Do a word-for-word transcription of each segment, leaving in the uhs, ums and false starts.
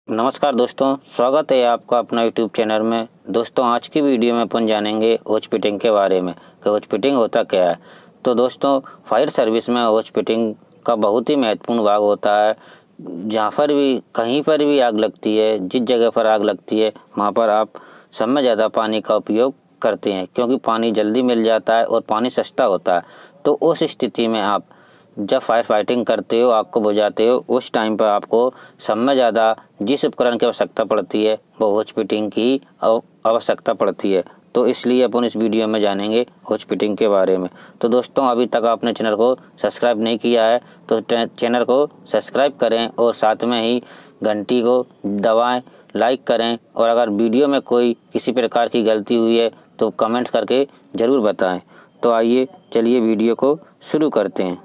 नमस्कार दोस्तों, स्वागत है आपका अपना यूट्यूब चैनल में। दोस्तों आज की वीडियो में अपन जानेंगे होज फिटिंग के बारे में कि होज फिटिंग होता क्या है। तो दोस्तों फायर सर्विस में होज फिटिंग का बहुत ही महत्वपूर्ण भाग होता है। जहाँ पर भी कहीं पर भी आग लगती है, जिस जगह पर आग लगती है वहाँ पर आप सब में ज़्यादा पानी का उपयोग करते हैं, क्योंकि पानी जल्दी मिल जाता है और पानी सस्ता होता है। तो उस स्थिति में आप जब फायर फाइटिंग करते हो, आग को बुझाते हो, उस टाइम पर आपको सब में ज़्यादा जिस उपकरण की आवश्यकता पड़ती है वो होज फिटिंग की आवश्यकता पड़ती है। तो इसलिए अपन इस वीडियो में जानेंगे होज फिटिंग के बारे में। तो दोस्तों अभी तक आपने चैनल को सब्सक्राइब नहीं किया है तो चैनल को सब्सक्राइब करें और साथ में ही घंटी को दबाएं, लाइक करें, और अगर वीडियो में कोई किसी प्रकार की गलती हुई है तो कमेंट्स करके ज़रूर बताएं। तो आइए चलिए वीडियो को शुरू करते हैं।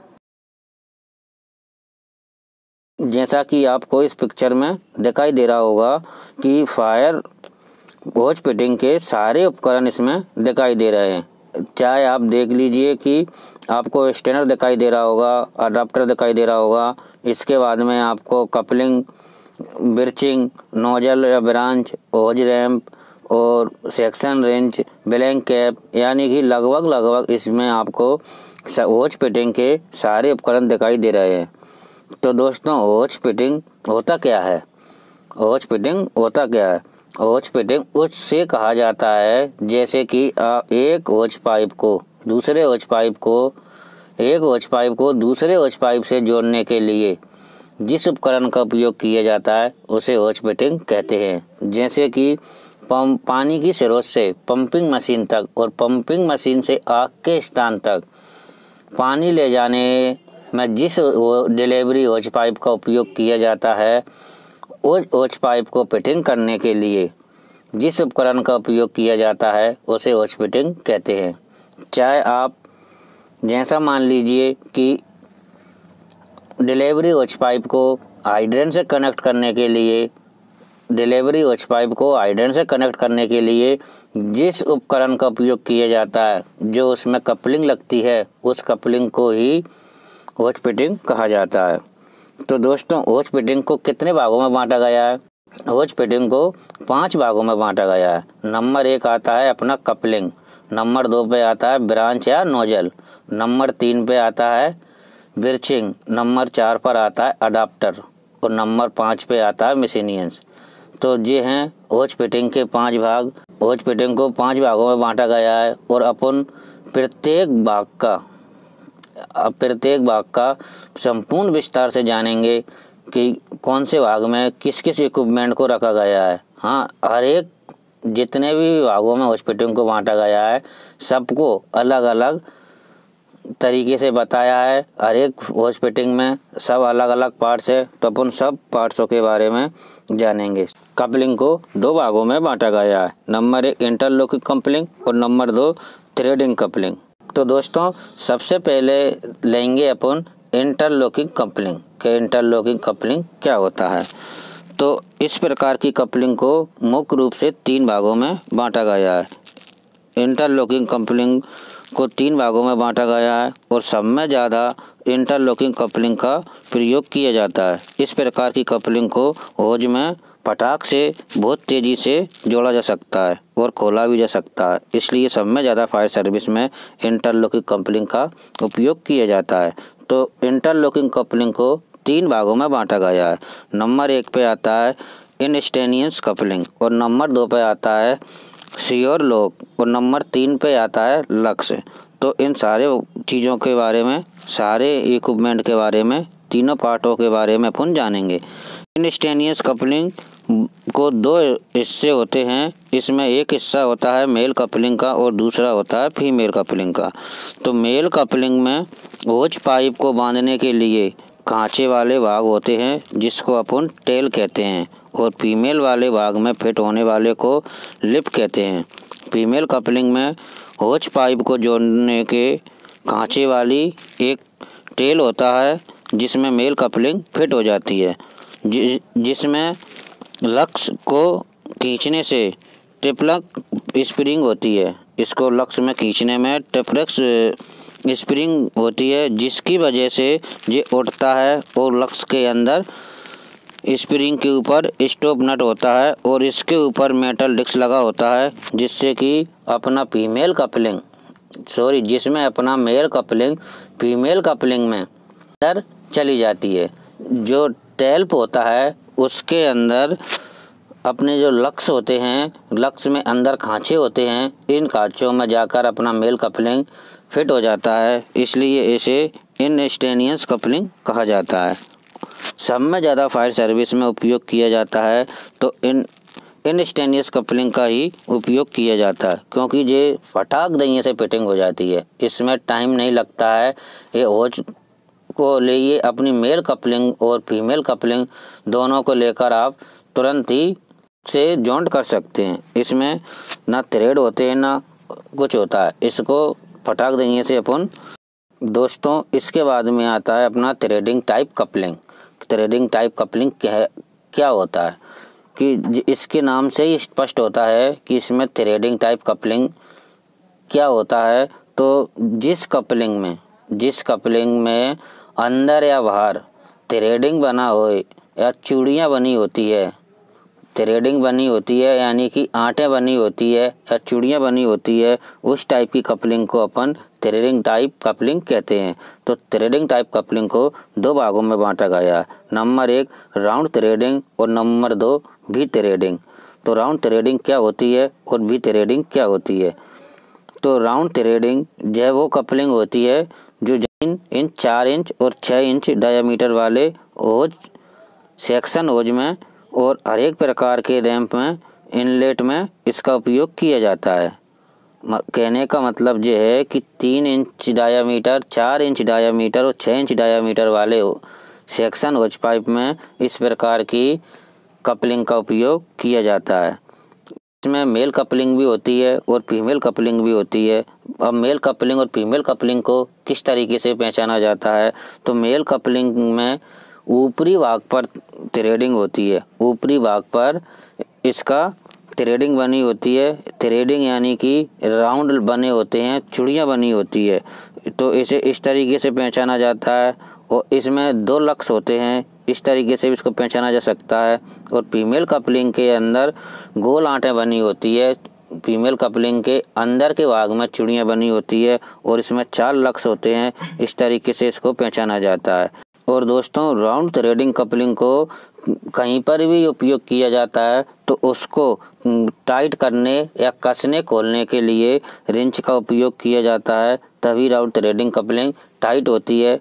जैसा कि आपको इस पिक्चर में दिखाई दे रहा होगा कि फायर होज फिटिंग के सारे उपकरण इसमें दिखाई दे रहे हैं। चाहे आप देख लीजिए कि आपको स्टेनर दिखाई दे रहा होगा, अडाप्टर दिखाई दे रहा होगा, इसके बाद में आपको कपलिंग, ब्रिचिंग, नोजल या ब्रांच, होज रैंप और सेक्शन रेंच, ब्लैंक कैप, यानी कि लगभग लगभग इसमें आपको होज फिटिंग के सारे उपकरण दिखाई दे रहे हैं। तो दोस्तों होज फिटिंग होता क्या है? होज फिटिंग होता क्या है? होज फिटिंग उससे कहा जाता है जैसे कि एक होज पाइप को दूसरे होज पाइप को एक होज पाइप को दूसरे होज पाइप से जोड़ने के लिए जिस उपकरण का उपयोग किया जाता है उसे होज फिटिंग कहते हैं। जैसे कि पंप पानी की स्रोत से पंपिंग मशीन तक और पंपिंग मशीन से आग के स्थान तक पानी ले जाने में जिस डिलीवरी होज पाइप का उपयोग किया जाता है, उस होज पाइप को फिटिंग करने के लिए जिस उपकरण का उपयोग किया जाता है उसे होज फिटिंग कहते हैं। चाहे आप जैसा मान लीजिए कि डिलीवरी होज पाइप को हाइड्रेंट से कनेक्ट करने के लिए डिलीवरी होज पाइप को हाइड्रेंट से कनेक्ट करने के लिए जिस उपकरण का उपयोग किया जाता है, जो उसमें कपलिंग लगती है, उस कपलिंग को ही होज फिटिंग कहा जाता है। तो दोस्तों होज फिटिंग को कितने भागों में बांटा गया है? होज फिटिंग को पांच भागों में बांटा गया है। नंबर एक आता है अपना कपलिंग, नंबर दो पे आता है ब्रांच या नोजल, नंबर तीन पे आता है ब्रिचिंग, नंबर चार पर आता है अडाप्टर और नंबर पाँच पे आता है मिसलेनियस। तो ये हैं होज फिटिंग के पाँच भाग। होज फिटिंग को पाँच भागों में बांटा गया है और अपन प्रत्येक भाग का अब प्रत्येक भाग का संपूर्ण विस्तार से जानेंगे कि कौन से भाग में किस किस इक्विपमेंट को रखा गया है। हाँ, हर एक जितने भी भागों में होज फिटिंग को बांटा गया है सबको अलग अलग तरीके से बताया है। हर एक होज फिटिंग में सब अलग अलग पार्ट्स है, तो अपन सब पार्ट्सों के बारे में जानेंगे। कपलिंग को दो भागों में बांटा गया है, नंबर एक इंटरलॉकिंग कपलिंग और नंबर दो थ्रेडिंग कपलिंग। तो दोस्तों सबसे पहले लेंगे अपन इंटरलॉकिंग कपलिंग के इंटरलॉकिंग कपलिंग क्या होता है। तो इस प्रकार की कपलिंग को मुख्य रूप से तीन भागों में बांटा गया है। इंटरलॉकिंग कपलिंग को तीन भागों में बांटा गया है और सब में ज़्यादा इंटरलॉकिंग कपलिंग का प्रयोग किया जाता है। इस प्रकार की कपलिंग को होज में पटाख से बहुत तेज़ी से जोड़ा जा सकता है और खोला भी जा सकता है, इसलिए सब में ज़्यादा फायर सर्विस में इंटरलॉकिंग कपलिंग का उपयोग किया जाता है। तो इंटरलॉकिंग कपलिंग को तीन भागों में बांटा गया है। नंबर एक पे आता है इंस्टेनियस कपलिंग और नंबर दो पे आता है श्योर लॉक और नंबर तीन पे आता है लक्स। तो इन सारे चीज़ों के बारे में, सारे इक्विपमेंट के बारे में, तीनों पार्टों के बारे में अपन जानेंगे। इंस्टेनियस कपलिंग को दो हिस्से होते हैं। इसमें एक हिस्सा होता है मेल कपलिंग का और दूसरा होता है फीमेल कपलिंग का। तो मेल कपलिंग में होज पाइप को बांधने के लिए खांचे वाले भाग होते हैं जिसको अपन टेल कहते हैं, और फीमेल वाले भाग में फिट होने वाले को लिप कहते हैं। फीमेल कपलिंग में होज पाइप को जोड़ने के खांचे वाली एक टेल होता है जिसमें मेल कपलिंग फिट हो जाती है, जि, जिसमें लक्स को खींचने से ट्रिपलक स्प्रिंग होती है। इसको लक्स में खींचने में ट्रिपलेक्स स्प्रिंग होती है, जिसकी वजह से ये उठता है और लक्स के अंदर स्प्रिंग के ऊपर स्टॉप नट होता है और इसके ऊपर मेटल डिस्क लगा होता है, जिससे कि अपना फीमेल कपलिंग सॉरी जिसमें अपना मेल कपलिंग फीमेल कपलिंग में अंदर चली जाती है। जो टेल्प होता है उसके अंदर अपने जो लक्स होते हैं, लक्स में अंदर खांचे होते हैं, इन खांचों में जाकर अपना मेल कपलिंग फिट हो जाता है, इसलिए इसे इनस्टेनियस कपलिंग कहा जाता है। सब में ज़्यादा फायर सर्विस में उपयोग किया जाता है तो इन इनस्टेनियस कपलिंग का ही उपयोग किया जाता है, क्योंकि ये फटाक दही से फिटिंग हो जाती है। इसमें टाइम नहीं लगता है। ये होज को लिए अपनी मेल कपलिंग और फीमेल कपलिंग दोनों को लेकर आप तुरंत ही से जॉइंट कर सकते हैं। इसमें ना थ्रेड होते हैं ना कुछ होता है, इसको फटाक दही से अपन दोस्तों इसके बाद में आता है अपना threading type coupling. Threading type coupling क्या क्या होता है कि इसके नाम से ही स्पष्ट होता है कि इसमें थ्रेडिंग टाइप कपलिंग क्या होता है। तो जिस कपलिंग में जिस कपलिंग में अंदर या बाहर थ्रेडिंग बना हो या चूड़ियाँ बनी होती है, थ्रेडिंग बनी होती है यानी कि आंटें बनी होती है या चूड़ियाँ बनी होती है, उस टाइप की कपलिंग को अपन थ्रेडिंग टाइप कपलिंग कहते हैं। तो थ्रेडिंग टाइप कपलिंग को दो भागों में बांटा गया है। नंबर एक राउंड थ्रेडिंग और नंबर दो वी थ्रेडिंग। तो राउंड थ्रेडिंग क्या होती है और वी थ्रेडिंग क्या होती है? तो राउंड थ्रेडिंग जो वो कपलिंग होती है जो तीन इंच चार इंच और छः इंच डायामीटर वाले होज सेक्शन होज में और हर एक प्रकार के रैंप में इनलेट में इसका उपयोग किया जाता है। कहने का मतलब ये है कि तीन इंच डायामीटर, चार इंच डायामीटर और छः इंच डायामीटर वाले सेक्शन होज पाइप में इस प्रकार की कपलिंग का उपयोग किया जाता है। इसमें मेल कपलिंग भी होती है और फीमेल कपलिंग भी होती है। अब मेल कपलिंग और फीमेल कपलिंग को किस तरीके से पहचाना जाता है? तो मेल कपलिंग में ऊपरी भाग पर थ्रेडिंग होती है, ऊपरी भाग पर इसका थ्रेडिंग बनी होती है। थ्रेडिंग यानी कि राउंड बने होते हैं, चूड़ियाँ बनी होती है, तो इसे इस तरीके से पहचाना जाता है। और इसमें दो लक्स होते हैं, इस तरीके से भी इसको पहचाना जा सकता है। और फीमेल कपलिंग के अंदर गोल आंटें बनी होती है, फीमेल कपलिंग के अंदर के भाग में चूड़ियाँ बनी होती है और इसमें चार लक्स होते हैं, इस तरीके से इसको पहचाना जाता है। और दोस्तों राउंड थ्रेडिंग कपलिंग को कहीं पर भी उपयोग किया जाता है तो उसको टाइट करने या कसने खोलने के लिए रिंच का उपयोग किया जाता है, तभी राउंड थ्रेडिंग कपलिंग टाइट होती है।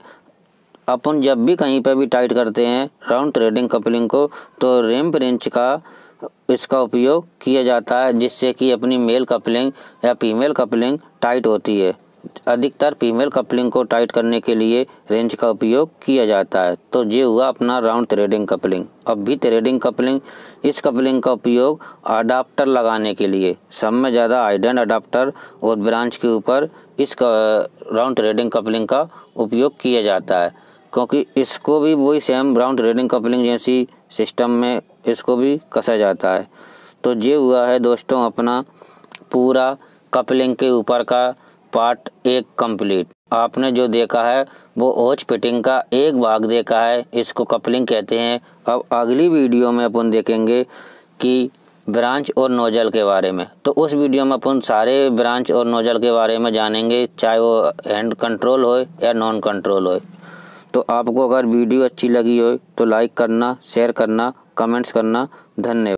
अपन जब भी कहीं पर भी टाइट करते हैं राउंड थ्रेडिंग कपलिंग को तो रैंप रिंच का इसका उपयोग किया जाता है, जिससे कि अपनी मेल कपलिंग या फीमेल कपलिंग टाइट होती है। अधिकतर फीमेल कपलिंग को टाइट करने के लिए रेंच का उपयोग किया जाता है। तो ये हुआ अपना राउंड थ्रेडिंग कपलिंग। अब भी थ्रेडिंग कपलिंग, इस कपलिंग का उपयोग अडाप्टर लगाने के लिए, सब में ज़्यादा हाइडेंड अडाप्टर और ब्रांच के ऊपर इस राउंड थ्रेडिंग कपलिंग का उपयोग किया जाता है, क्योंकि इसको भी वही सेम राउंड थ्रेडिंग कपलिंग जैसी सिस्टम में इसको भी कसा जाता है। तो ये हुआ है दोस्तों अपना पूरा कपलिंग के ऊपर का पार्ट एक कंप्लीट। आपने जो देखा है वो होज फिटिंग का एक भाग देखा है, इसको कपलिंग कहते हैं। अब अगली वीडियो में अपन देखेंगे कि ब्रांच और नोजल के बारे में। तो उस वीडियो में अपन सारे ब्रांच और नोजल के बारे में जानेंगे, चाहे वो हैंड कंट्रोल हो या नॉन कंट्रोल हो। तो आपको अगर वीडियो अच्छी लगी हो तो लाइक करना, शेयर करना, कमेंट्स करना। धन्यवाद।